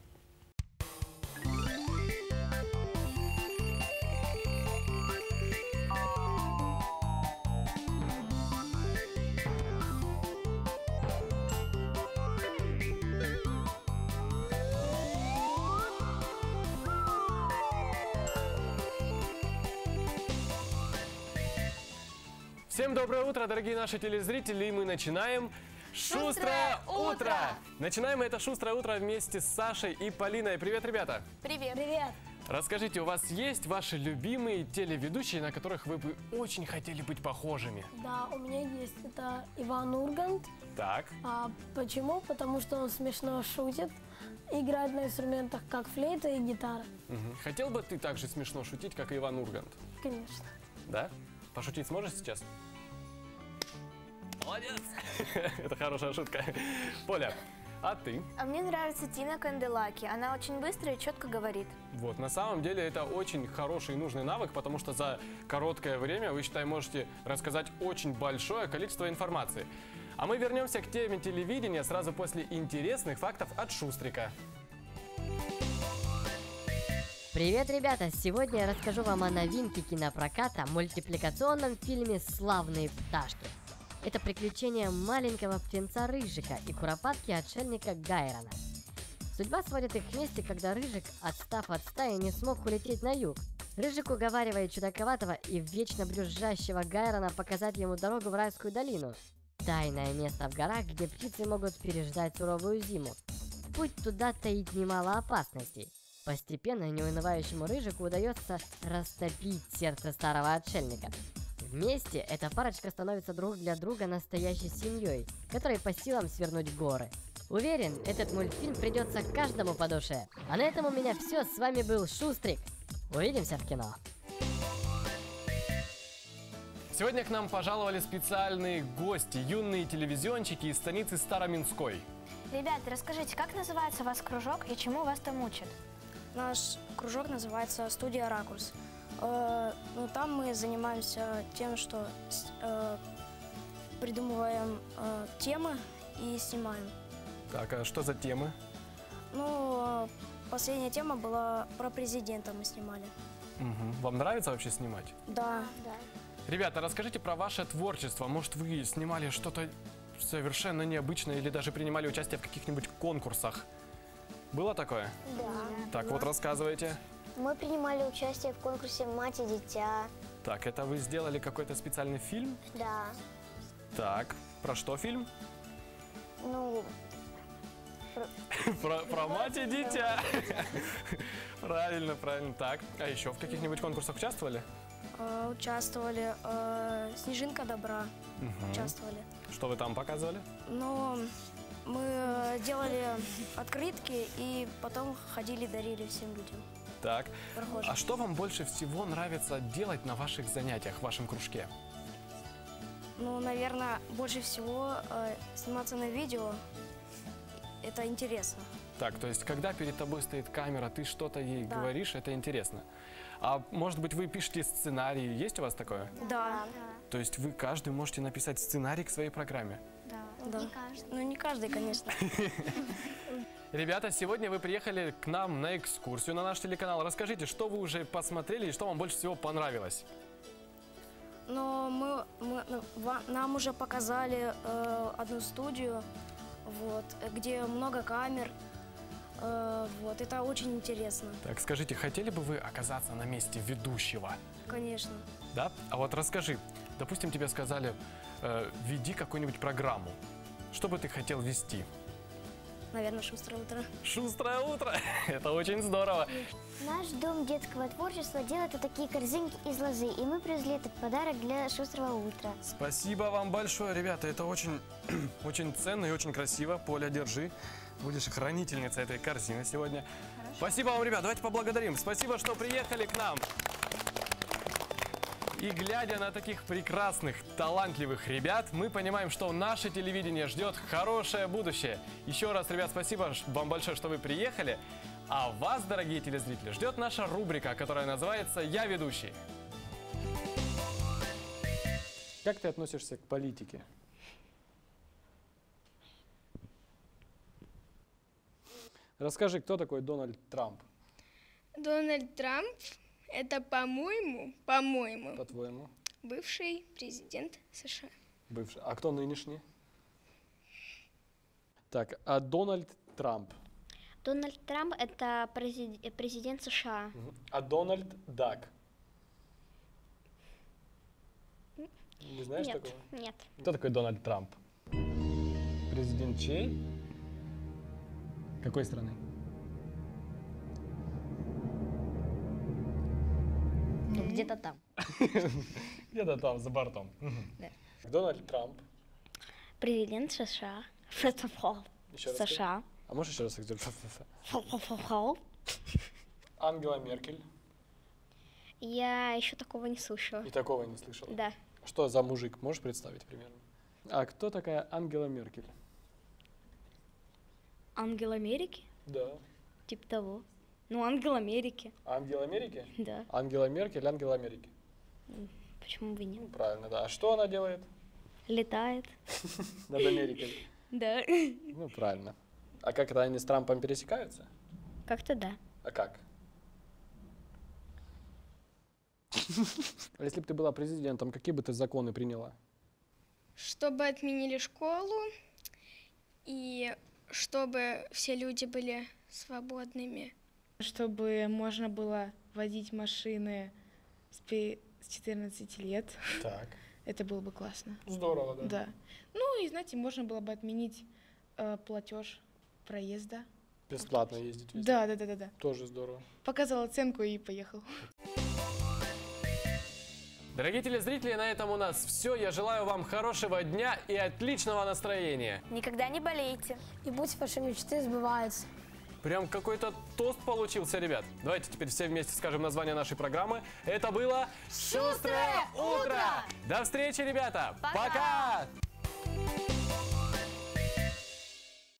Всем доброе утро, дорогие наши телезрители, и мы начинаем «Шустрое утро!». Начинаем мы это «Шустрое утро» вместе с Сашей и Полиной. Привет, ребята! Привет. Привет. Расскажите, у вас есть ваши любимые телеведущие, на которых вы бы очень хотели быть похожими? Да, у меня есть. Это Иван Ургант. Так. А почему? Потому что он смешно шутит, играет на инструментах, как флейта и гитара. Мгм. Хотел бы ты так же смешно шутить, как и Иван Ургант? Конечно. Да? Пошутить сможешь сейчас? Молодец! Это хорошая шутка. Поля, а ты? А мне нравится Тина Канделаки. Она очень быстро и четко говорит. Вот, на самом деле это очень хороший и нужный навык, потому что за короткое время вы, считай, можете рассказать очень большое количество информации. А мы вернемся к теме телевидения сразу после интересных фактов от Шустрика. Привет, ребята! Сегодня я расскажу вам о новинке кинопроката, мультипликационном фильме «Славные пташки». Это приключение маленького птенца Рыжика и куропатки отшельника Гайрона. Судьба сводит их вместе, когда Рыжик, отстав от стаи, не смог улететь на юг. Рыжик уговаривает чудаковатого и вечно брюзжащего Гайрона показать ему дорогу в райскую долину. Тайное место в горах, где птицы могут переждать суровую зиму. Путь туда таит немало опасностей. Постепенно неунывающему Рыжику удается растопить сердце старого отшельника. Вместе эта парочка становится друг для друга настоящей семьей, которой по силам свернуть горы. Уверен, этот мультфильм придется каждому по душе. А на этом у меня все. С вами был Шустрик. Увидимся в кино. Сегодня к нам пожаловали специальные гости, юные телевизионщики из станицы Староминской. Ребята, расскажите, как называется ваш кружок и чему вас там учат? Наш кружок называется «Студия Ракурс». Э, ну, там мы занимаемся тем, что э, придумываем э, темы и снимаем. Так, а что за темы? Ну, последняя тема была про президента, мы снимали. Угу. Вам нравится вообще снимать? Да. Да. Ребята, расскажите про ваше творчество. Может, вы снимали что-то совершенно необычное или даже принимали участие в каких-нибудь конкурсах? Было такое? Да. Так, вот рассказывайте. Мы принимали участие в конкурсе «Мать и дитя». Так, это вы сделали какой-то специальный фильм? Да. Так, про что фильм? Ну... Про, про мать и дитя. Правильно, правильно. Так, а еще в каких-нибудь конкурсах участвовали? Э, участвовали. Э, «Снежинка добра» Угу. участвовали. Что вы там показывали? Ну, мы делали открытки и потом ходили, дарили всем людям. Так, Прохожим. а что вам больше всего нравится делать на ваших занятиях, в вашем кружке? Ну, наверное, больше всего э, сниматься на видео. Это интересно. Так, то есть, когда перед тобой стоит камера, ты что-то ей Да. говоришь, это интересно. А может быть, вы пишете сценарий, есть у вас такое? Да. То есть, вы каждый можете написать сценарий к своей программе? Да. Да. Ну, не каждый, конечно. Ребята, сегодня вы приехали к нам на экскурсию на наш телеканал. Расскажите, что вы уже посмотрели и что вам больше всего понравилось? Но мы, мы, ну, ва- нам уже показали э, одну студию, вот, где много камер. Э, вот, это очень интересно, Так, скажите, хотели бы вы оказаться на месте ведущего? конечно. Да? А вот расскажи, допустим, тебе сказали, э, веди какую-нибудь программу. Что бы ты хотел вести? Наверное, «Шустрое утро». «Шустрое утро» – это очень здорово. Наш дом детского творчества делает вот такие корзинки из лозы, и мы привезли этот подарок для «Шустрого утра». Спасибо вам большое, ребята. Это очень, очень ценно и очень красиво. Поля, держи. Будешь хранительницей этой корзины сегодня. Хорошо. Спасибо вам, ребят. Давайте поблагодарим. Спасибо, что приехали к нам. И глядя на таких прекрасных, талантливых ребят, мы понимаем, что наше телевидение ждет хорошее будущее. Еще раз, ребят, спасибо вам большое, что вы приехали. А вас, дорогие телезрители, ждет наша рубрика, которая называется «Я ведущий». Как ты относишься к политике? Расскажи, кто такой Дональд Трамп? Дональд Трамп – это, по-моему, по-моему, По-твоему? бывший президент США. Бывший. А кто нынешний? Так, а Дональд Трамп? Дональд Трамп – это президент, президент США. А Дональд Дак? Не знаешь Нет, такого? нет. Кто такой Дональд Трамп? Президент чей? Какой страны? Ну, где-то там. Где-то там, за бортом. Да. Дональд Трамп. Президент США. First of all. Еще раз США. скажи. А можешь еще раз сказать? Ангела Меркель. Я еще такого не слышала. И такого не слышала? Да. Что за мужик? Можешь представить примерно? А кто такая Ангела Меркель? Ангел Америки? Да. Типа того. Ну, Ангел Америки. Ангел Америки? Да. Ангела Меркель, Ангел Америки. Почему бы нет? Ну, правильно, да. А что она делает? Летает. Над Америкой. Да. Ну, правильно. А как это, они с Трампом пересекаются? Как-то да. А как? А если бы ты была президентом, какие бы ты законы приняла? Чтобы отменили школу и чтобы все люди были свободными. Чтобы можно было водить машины с пи- с четырнадцати лет. Так. Это было бы классно. Здорово, да. Да. Ну и, знаете, можно было бы отменить э, платеж проезда. Бесплатно ездить везде? Да, да, да, да, да. Тоже здорово. Показал оценку и поехал. Дорогие телезрители, на этом у нас все. Я желаю вам хорошего дня и отличного настроения. Никогда не болейте. И пусть ваши мечты сбываются. Прям какой-то тост получился, ребят. Давайте теперь все вместе скажем название нашей программы. Это было «Шустрое утро». До встречи, ребята. Пока! Пока!